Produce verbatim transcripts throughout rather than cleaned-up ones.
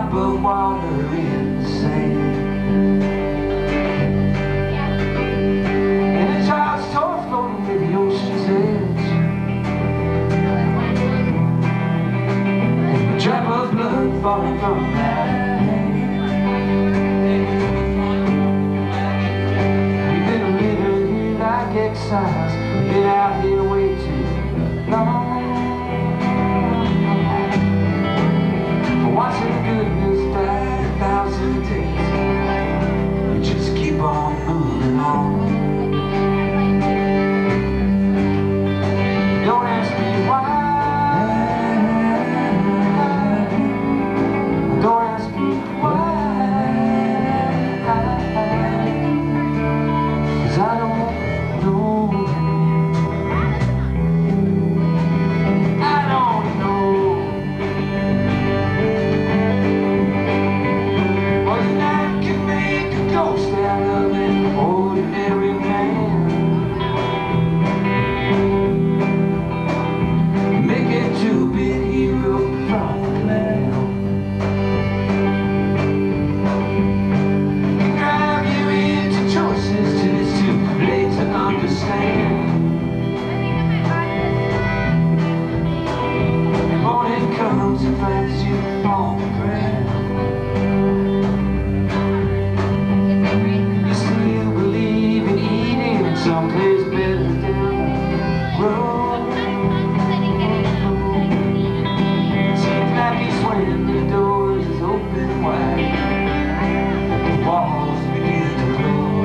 drop of water in the sand. And a child's toy floating near the ocean's edge. And a drop of blood falling from that hand. We've been living here like exiles. We've been out here way too long. Watching goodness die a thousand days. We just keep on moving on. Don't ask me why. Don't ask me why. 'Cause I don't know. I don't know. Ordinary man, make it to be a hero from the cloud. Can drive you into choices till it's too late to understand. The morning comes and finds you on the ground. Someplace better down the road. Seems like he's when the doors is open wide, the walls begin to close.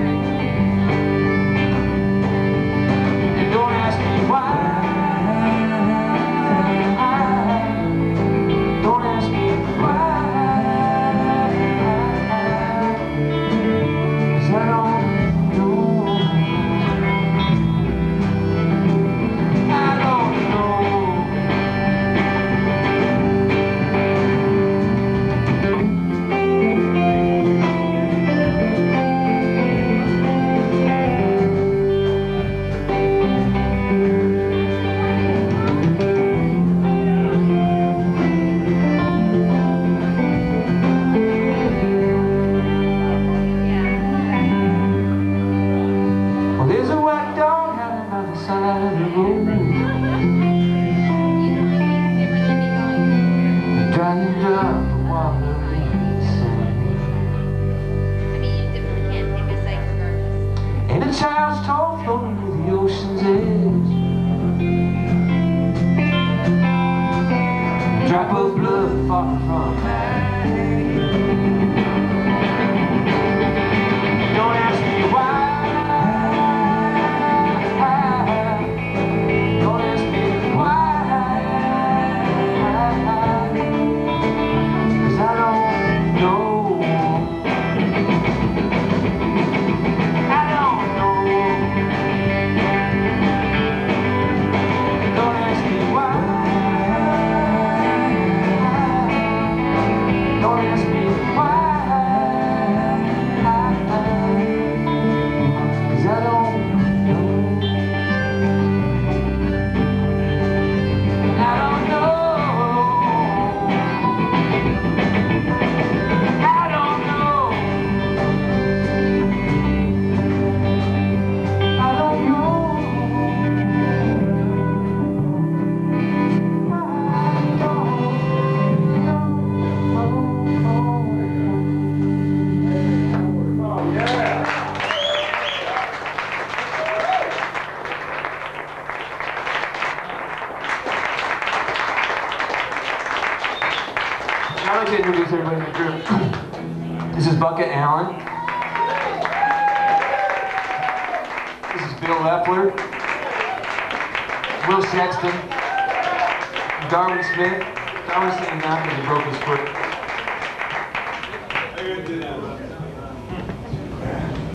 And don't ask me why. Don't ask me why. 'Cause I don't child's toy floating near the ocean's edge. A drop of blood falling from that hand. Don't ask me why. Don't ask me why. 'Cause I don't know. I'd like to introduce everybody in the group. This is Bucket Allen. This is Bill Lepler. Will Sexton. Darwin Smith. Darwin's sitting down because he broke his foot.